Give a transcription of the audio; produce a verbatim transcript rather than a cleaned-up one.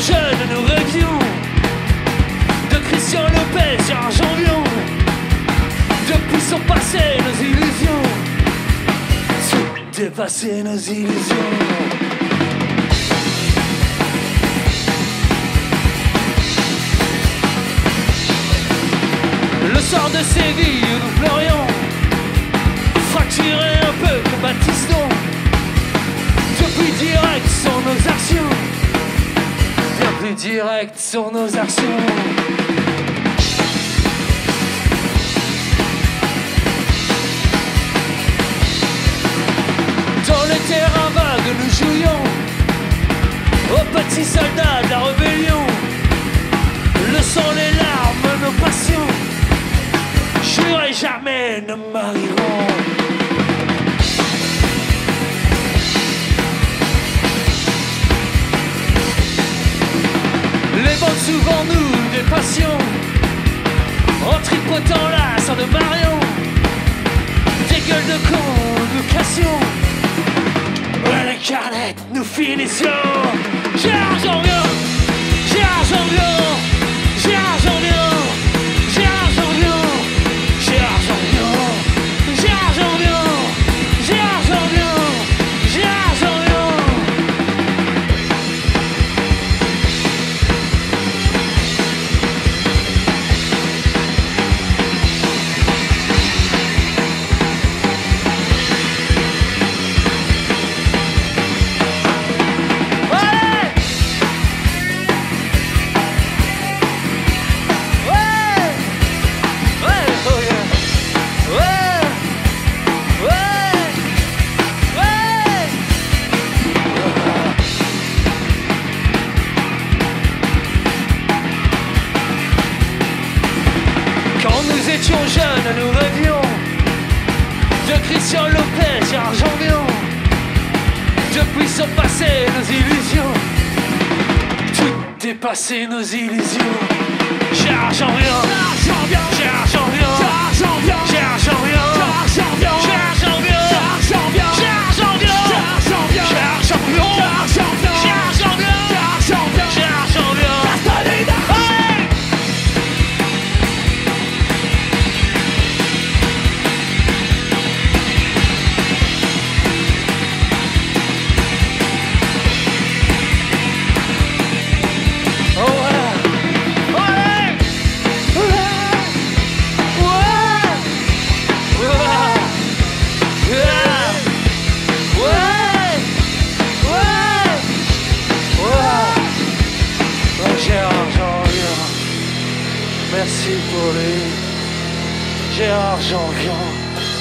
jeunes, nous rêvions de Christian Lopez, Gérard Janvion. Depuis sont passées nos illusions, sont dépassées nos illusions. Le sort de Séville où nous pleurions, fracturé un peu comme Battiston. Depuis direct sur nos actions, bien plus direct sur nos actions. Dans le terrain vague nous jouions aux petits soldats de la rébellion. Le sang, les larmes, nos passions, jurez jamais ne marieront. Les bandes souvent nous dépassions, en tripotant la sang de Marion. Des gueules de cons nous cassions, ouais les canettes nous finissions. Gérard Janvion, Gérard Janvion, Gérard Janvion, Gérard Janvion, Gérard Janvion, Gérard Janvion, Gérard Janvion, Gérard Janvion. Jeunes, nous rêvions de Christian Lopez, Gérard Janvion. Depuis sont passées nos illusions, tout dépassé nos illusions. Gérard Janvion, Gérard Janvion, Gérard Janvion, Gérard Janvion, Gérard Janvion, Gérard Janvion, Gérard Janvion, Gérard Janvion, Gérard Janvion, Gérard Janvion, Gérard Janvion, Gérard Janvion, Gérard Janvion, Gérard Janvion. Merci pour lui, Gérard Janvion.